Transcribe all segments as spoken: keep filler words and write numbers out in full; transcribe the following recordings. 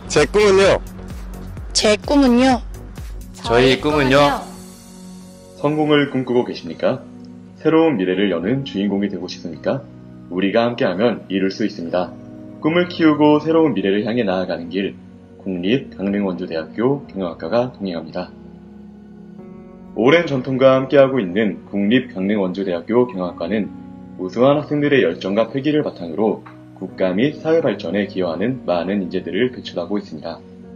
제 꿈은요. 제 꿈은요. 저희 꿈은요. 성공을 꿈꾸고 계십니까? 새로운 미래를 여는 주인공이 되고 싶습니까? 우리가 함께하면 이룰 수 있습니다. 꿈을 키우고 새로운 미래를 향해 나아가는 길, 국립강릉원주대학교 경영학과가 동행합니다. 오랜 전통과 함께하고 있는 국립강릉원주대학교 경영학과는 우수한 학생들의 열정과 패기를 바탕으로 국가 및 사회 발전에 기여하는 많은 인재들을 배출하고 있습니다.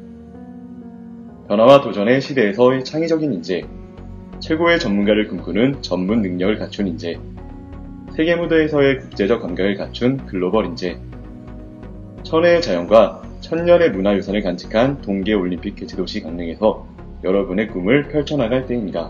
변화와 도전의 시대에서의 창의적인 인재, 최고의 전문가를 꿈꾸는 전문 능력을 갖춘 인재, 세계 무대에서의 국제적 감각을 갖춘 글로벌 인재, 천혜의 자연과 천년의 문화유산을 간직한 동계올림픽 개최도시 강릉에서 여러분의 꿈을 펼쳐나갈 때입니다.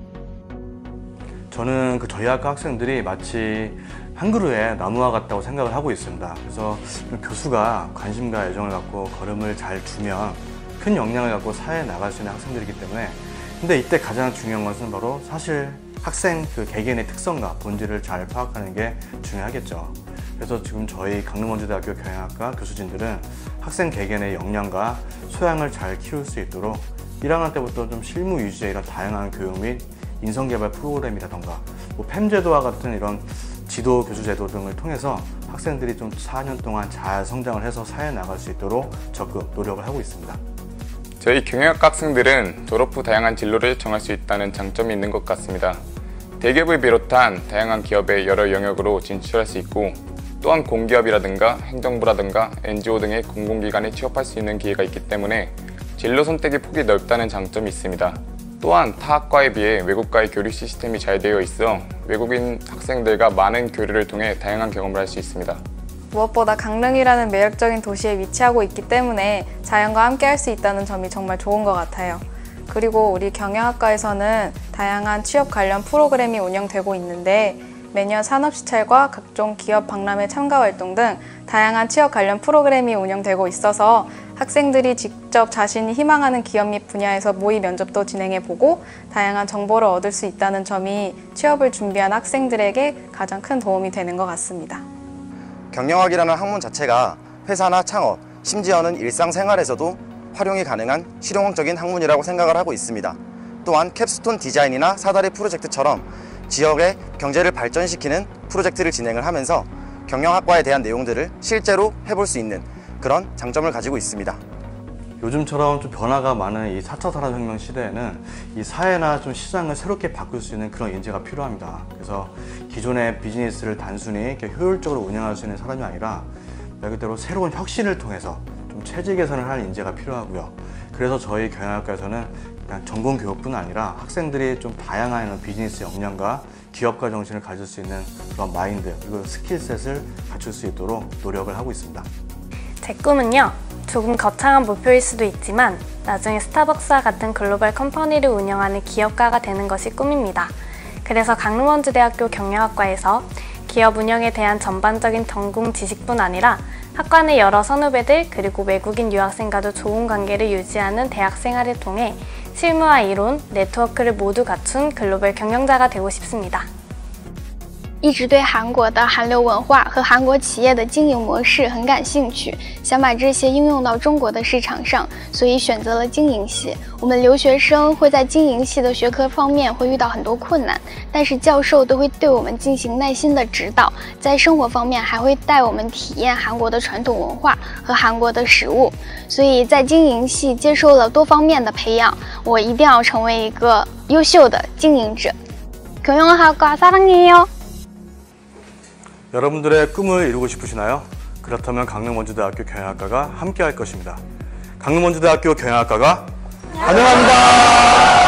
저는 그 저희 학과 학생들이 마치 한 그루의 나무와 같다고 생각을 하고 있습니다. 그래서 교수가 관심과 애정을 갖고 걸음을 잘 두면 큰 역량을 갖고 사회에 나갈 수 있는 학생들이기 때문에, 근데 이때 가장 중요한 것은 바로 사실 학생 그 개개인의 특성과 본질을 잘 파악하는 게 중요하겠죠. 그래서 지금 저희 강릉원주대학교 경영학과 교수진들은 학생 개개인의 역량과 소양을 잘 키울 수 있도록 일 학년 때부터 좀 실무 위주의 이런 다양한 교육 및 인성개발 프로그램이라던가 뭐 팸제도와 같은 이런 지도 교수 제도 등을 통해서 학생들이 좀 사 년 동안 잘 성장을 해서 사회에 나갈 수 있도록 적극 노력을 하고 있습니다. 저희 경영학과 학생들은 졸업 후 다양한 진로를 정할 수 있다는 장점이 있는 것 같습니다. 대기업을 비롯한 다양한 기업의 여러 영역으로 진출할 수 있고, 또한 공기업이라든가 행정부라든가 엔지오 등의 공공기관에 취업할 수 있는 기회가 있기 때문에 진로 선택의 폭이 넓다는 장점이 있습니다. 또한 타 학과에 비해 외국과의 교류 시스템이 잘 되어 있어 외국인 학생들과 많은 교류를 통해 다양한 경험을 할 수 있습니다. 무엇보다 강릉이라는 매력적인 도시에 위치하고 있기 때문에 자연과 함께 할 수 있다는 점이 정말 좋은 것 같아요. 그리고 우리 경영학과에서는 다양한 취업 관련 프로그램이 운영되고 있는데, 매년 산업시찰과 각종 기업 박람회 참가 활동 등 다양한 취업 관련 프로그램이 운영되고 있어서 학생들이 직접 자신이 희망하는 기업 및 분야에서 모의 면접도 진행해보고 다양한 정보를 얻을 수 있다는 점이 취업을 준비한 학생들에게 가장 큰 도움이 되는 것 같습니다. 경영학이라는 학문 자체가 회사나 창업, 심지어는 일상생활에서도 활용이 가능한 실용적인 학문이라고 생각을 하고 있습니다. 또한 캡스톤 디자인이나 사다리 프로젝트처럼 지역의 경제를 발전시키는 프로젝트를 진행을 하면서 경영학과에 대한 내용들을 실제로 해볼 수 있는 그런 장점을 가지고 있습니다. 요즘처럼 좀 변화가 많은 이 사 차 산업혁명 시대에는 이 사회나 좀 시장을 새롭게 바꿀 수 있는 그런 인재가 필요합니다. 그래서 기존의 비즈니스를 단순히 이렇게 효율적으로 운영할 수 있는 사람이 아니라 말 그대로 새로운 혁신을 통해서 좀 체질 개선을 할 인재가 필요하고요. 그래서 저희 경영학과에서는 그냥 전공 교육뿐 아니라 학생들이 좀 다양한 비즈니스 역량과 기업가 정신을 가질 수 있는 그런 마인드 그리고 스킬셋을 갖출 수 있도록 노력을 하고 있습니다. 제 꿈은요, 조금 거창한 목표일 수도 있지만 나중에 스타벅스와 같은 글로벌 컴퍼니를 운영하는 기업가가 되는 것이 꿈입니다. 그래서 강릉원주대학교 경영학과에서 기업 운영에 대한 전반적인 전공 지식뿐 아니라 학과 내 여러 선후배들 그리고 외국인 유학생과도 좋은 관계를 유지하는 대학 생활을 통해 실무와 이론, 네트워크를 모두 갖춘 글로벌 경영자가 되고 싶습니다. 一直对韩国的韩流文化和韩国企业的经营模式很感兴趣，想把这些应用到中国的市场上，所以选择了经营系。我们留学生会在经营系的学科方面会遇到很多困难，但是教授都会对我们进行耐心的指导，在生活方面还会带我们体验韩国的传统文化和韩国的食物，所以在经营系接受了多方面的培养，我一定要成为一个优秀的经营者。경영학과 사랑해요. 여러분들의 꿈을 이루고 싶으시나요? 그렇다면 강릉원주대학교 경영학과가 함께 할 것입니다. 강릉원주대학교 경영학과가 환영합니다.